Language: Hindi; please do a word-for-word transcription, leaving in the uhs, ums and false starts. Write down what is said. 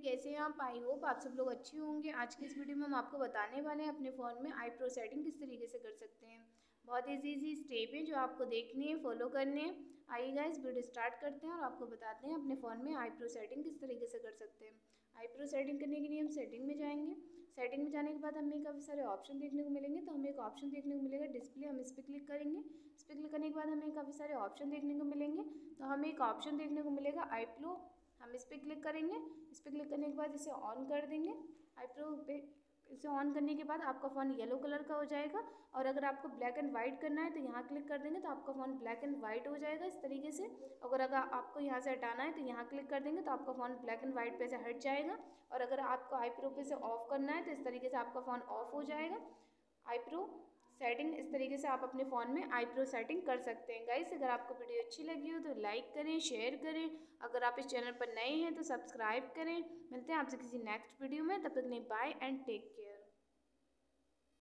कैसे हैं आप? आई होप आप सब लोग अच्छे होंगे। आज की इस वीडियो में हम आपको बताने वाले हैं अपने फ़ोन में आईब्रो सेटिंग किस तरीके से कर सकते हैं। बहुत इजी इजी स्टेप है जो आपको देखनी है, फॉलो करने हैं। आइए गाइस वीडियो स्टार्ट करते हैं और आपको बताते हैं अपने फ़ोन में आईब्रो सेटिंग किस तरीके से कर सकते हैं। आईब्रो सेटिंग करने के लिए हम सेटिंग में जाएंगे। सेटिंग में जाने के बाद हमें काफ़ी सारे ऑप्शन देखने को मिलेंगे। तो हमें एक ऑप्शन देखने को मिलेगा डिस्प्ले, हम इस पर क्लिक करेंगे। इस पर क्लिक करने के बाद हमें काफ़ी सारे ऑप्शन देखने को मिलेंगे। तो हमें एक ऑप्शन देखने को मिलेगा आईब्रो, हम इस पर क्लिक करेंगे। इस पर क्लिक करने के बाद इसे ऑन कर देंगे। आईब्रो पे इसे ऑन करने के बाद आपका फ़ोन येलो कलर का हो जाएगा। और अगर आपको ब्लैक एंड वाइट करना है तो यहाँ क्लिक कर देंगे तो आपका फ़ोन ब्लैक एंड वाइट हो जाएगा इस तरीके से। अगर अगर आपको यहाँ से हटाना है तो यहाँ क्लिक कर देंगे तो आपका फ़ोन ब्लैक एंड वाइट पे से हट जाएगा। और अगर आपको आईब्रो पे से ऑफ करना है तो इस तरीके से आपका फ़ोन ऑफ हो जाएगा। आईब्रो सेटिंग इस तरीके से आप अपने फ़ोन में आईब्रो सेटिंग कर सकते हैं। गाइस अगर आपको वीडियो अच्छी लगी हो तो लाइक करें, शेयर करें। अगर आप इस चैनल पर नए हैं तो सब्सक्राइब करें। मिलते हैं आपसे किसी नेक्स्ट वीडियो में, तब तक नहीं, बाय एंड टेक केयर।